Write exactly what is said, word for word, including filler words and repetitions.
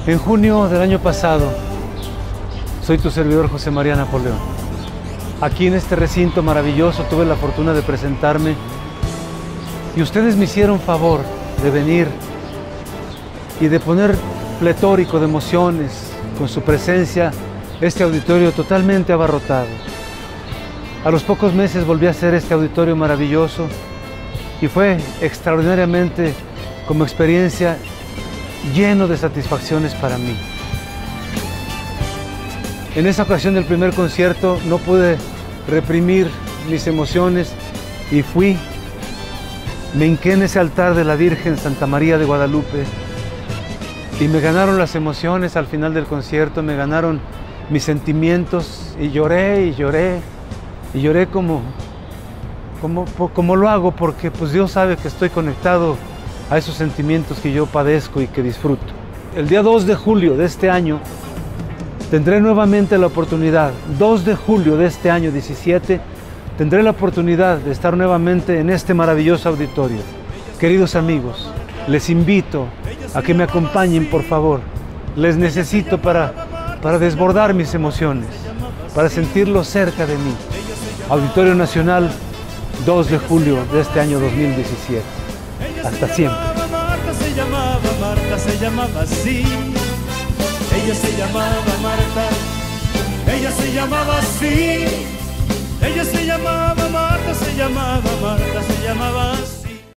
En junio del año pasado, soy tu servidor José María Napoleón. Aquí en este recinto maravilloso tuve la fortuna de presentarme y ustedes me hicieron favor de venir y de poner pletórico de emociones con su presencia este auditorio totalmente abarrotado. A los pocos meses volví a hacer este auditorio maravilloso y fue extraordinariamente como experiencia lleno de satisfacciones para mí. En esa ocasión del primer concierto no pude reprimir mis emociones y fui, me hinqué en ese altar de la Virgen Santa María de Guadalupe y me ganaron las emociones al final del concierto, me ganaron mis sentimientos y lloré y lloré y lloré como, como, como lo hago porque pues Dios sabe que estoy conectado a esos sentimientos que yo padezco y que disfruto. El día dos de julio de este año tendré nuevamente la oportunidad, dos de julio de este año diecisiete, tendré la oportunidad de estar nuevamente en este maravilloso auditorio. Queridos amigos, les invito a que me acompañen, por favor. Les necesito para, para desbordar mis emociones, para sentirlos cerca de mí. Auditorio Nacional, dos de julio de este año dos mil diecisiete. Hasta siempre. Marta se llamaba, Marta se llamaba así. Ella se llamaba Marta, ella se llamaba así. Ella se llamaba Marta, se llamaba Marta, se llamaba así.